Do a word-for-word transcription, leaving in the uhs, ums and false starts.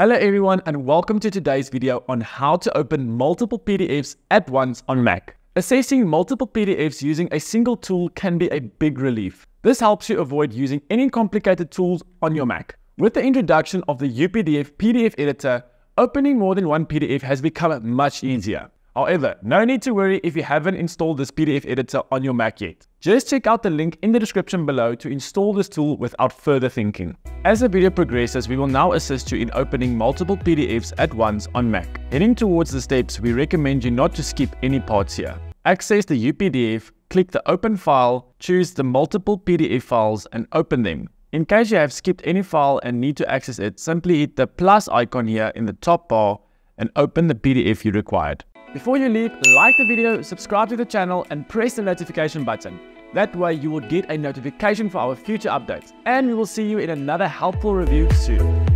Hello everyone and welcome to today's video on how to open multiple P D Fs at once on Mac. Assessing multiple P D Fs using a single tool can be a big relief. This helps you avoid using any complicated tools on your Mac. With the introduction of the U P D F P D F editor, opening more than one P D F has become much easier. However, no need to worry if you haven't installed this P D F editor on your Mac yet. Just check out the link in the description below to install this tool without further thinking. As the video progresses, we will now assist you in opening multiple P D Fs at once on Mac. Heading towards the steps, we recommend you not to skip any parts here. Access the U P D F, click the Open File, choose the multiple P D F files and open them. In case you have skipped any file and need to access it, simply hit the plus icon here in the top bar and open the P D F you required. Before you leave, like the video, subscribe to the channel and press the notification button. That way you will get a notification for our future updates. And we will see you in another helpful review soon.